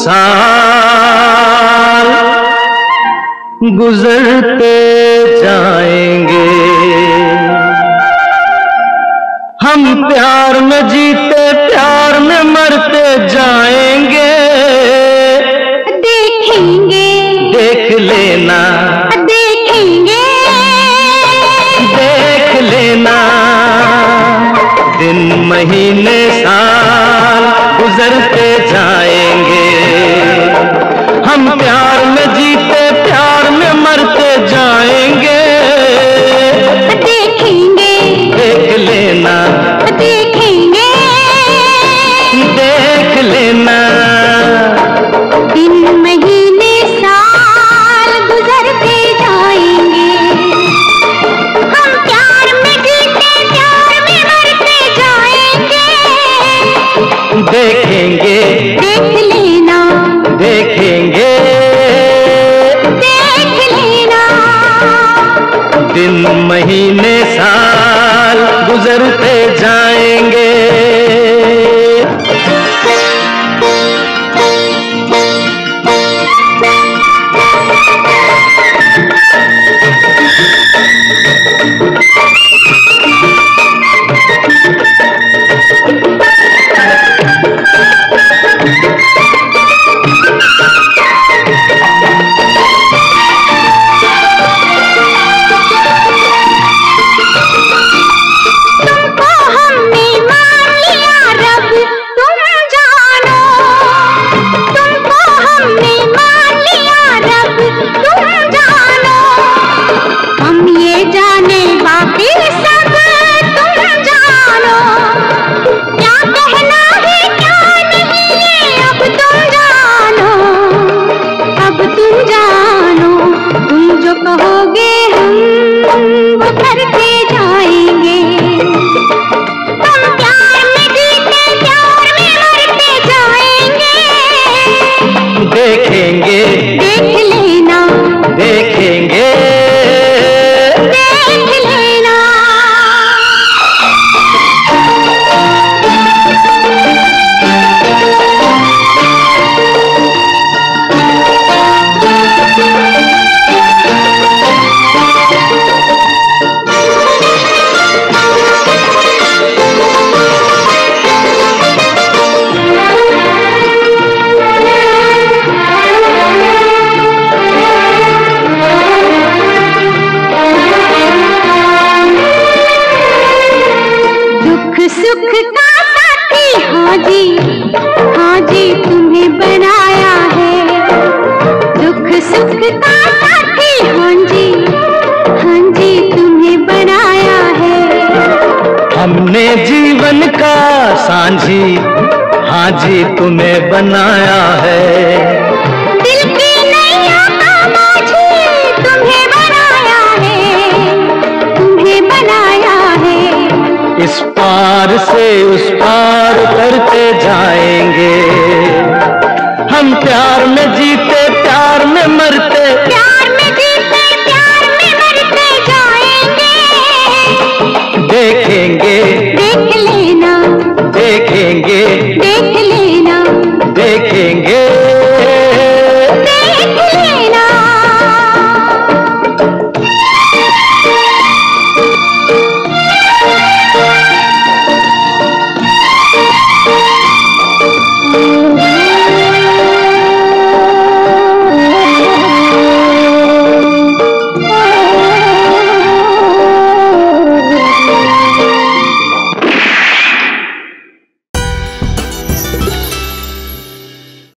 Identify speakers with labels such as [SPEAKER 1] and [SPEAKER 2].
[SPEAKER 1] साल गुजरते जाएंगे, हम प्यार में जीते प्यार में मरते जाएंगे।
[SPEAKER 2] देखेंगे
[SPEAKER 1] देख लेना,
[SPEAKER 2] देखेंगे
[SPEAKER 1] देख लेना, दिन महीने साल गुजरते जाएंगे, हम प्यार में जीते प्यार में मरते जाएंगे।
[SPEAKER 2] देखेंगे
[SPEAKER 1] देख लेना,
[SPEAKER 2] देखेंगे
[SPEAKER 1] देख लेना,
[SPEAKER 2] दिन महीने साल गुजरते जाएंगे, हम प्यार में जीते प्यार में मरते जाएंगे।
[SPEAKER 1] देखेंगे
[SPEAKER 2] देख लेना,
[SPEAKER 1] देखेंगे
[SPEAKER 2] देख लेना,
[SPEAKER 1] दिन महीने साल गुजरते जाएंगे।
[SPEAKER 2] कहोगे हम वो करते जाएंगे, हम प्यार में जीते प्यार में मरते जाएंगे।
[SPEAKER 1] देखेंगे
[SPEAKER 2] देख लेना,
[SPEAKER 1] देखेंगे
[SPEAKER 2] देख लेना, सुख का साथी हाँ जी तुम्हें बनाया है, दुख सुख का साथी हाँ जी तुम्हें बनाया है।
[SPEAKER 1] हमने जीवन का साझी हाँ जी तुम्हें बनाया है,
[SPEAKER 2] दिल की नैया का माझी तुम्हें बनाया है, तुम्हें बनाया है।
[SPEAKER 1] इस पार से उस पार करते जाएंगे, हम प्यार में जीते प्यार में मरते